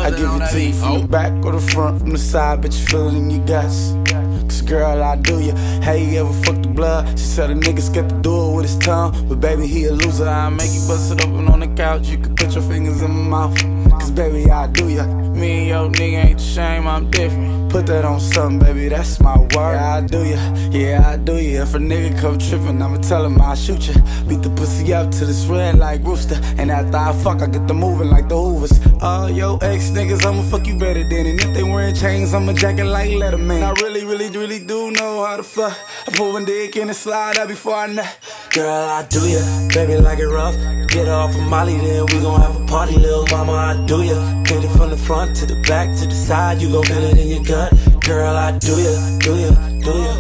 I give it to you from the back or the front, from the side, but you feel it in your guts. Cause girl, I do ya. Hey, you ever fuck the blood? She said a nigga scared to do it with his tongue, but baby, he a loser. I make you bust it open on the couch. You can put your fingers in my mouth. Cause baby, I do ya. Me and your nigga ain't the same, I'm different. Put that on something, baby, that's my word. Yeah, I do ya. Yeah, I do ya. If a nigga come trippin', I'ma tell him I'll shoot ya. Beat the pussy up till it's red like Rooster. And after I fuck, I get the moving like the Hoovers. Yo, ex niggas, I'ma fuck you better than. And if they wearing chains, I'ma jack it like Letterman. I really do know how to fuck. I put one dick in and slide out before I nut. Girl, I do ya, baby, like it rough. Get off of Molly, then we gon' have a party, little mama, I do ya. Hit it from the front to the back to the side, you gon' feel it in your gut. Girl, I do ya, do ya, do ya.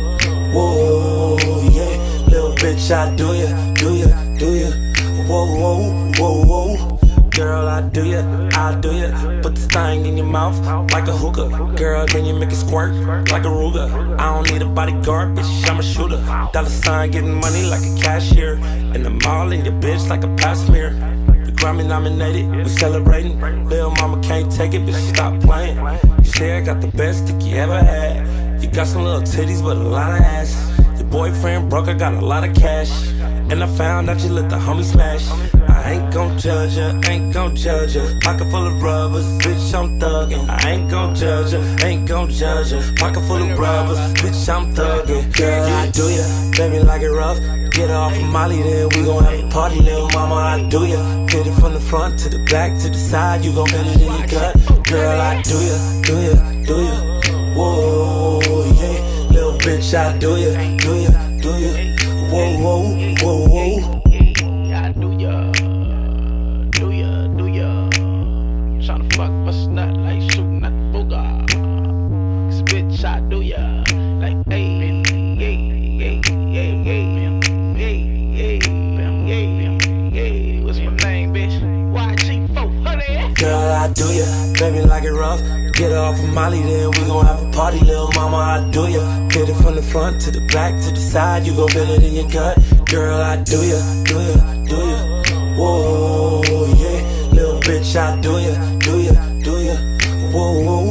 Whoa, yeah, little bitch, I do ya, do ya, do ya. Whoa, whoa, whoa, whoa. Girl, I do ya, I do ya. Put this thing in your mouth like a hookah. Girl, then you make it squirt like a Ruger. I don't need a bodyguard, bitch, I'm a shooter. Dollar sign getting money like a cashier. In the mall in your bitch like a past mirror. We Grammy nominated, we celebrating. Lil' mama can't take it, bitch, stop playing. You say I got the best dick you ever had. You got some little titties but a lot of ass. Your boyfriend broke, I got a lot of cash. And I found out you let the homie smash. I ain't gon' judge ya, ain't gon' judge ya. Pocket full of rubbers, bitch, I'm thuggin'. I ain't gon' judge ya, ain't gon' judge ya. Pocket full of rubbers, bitch, I'm thuggin'. Girl, I do ya, baby, like it rough. Get off of Molly, then we gon' have a party, little mama, I do ya. Hit it from the front to the back to the side, you gon' feel it in your gut. Girl, I do ya, do ya, do ya. Whoa, yeah, little bitch, I do ya, do ya, do ya. Whoa, whoa, whoa, whoa. I do ya, do ya, do ya. Tryna fuck bust nut like shooting at the booger. Cause bitch, I do ya. Like, hey, hey, hey, hey, hey, hey, hey. What's my name, bitch? YG400. Girl, I do ya, baby, like it rough. Get off of Molly, then we gon' have a party, little mama, I do ya. Hit it from the front to the back to the side, you gon' feel it in your gut. Girl, I do ya, do ya, do ya. Whoa, yeah, little bitch, I do ya, do ya, do ya. Whoa, whoa.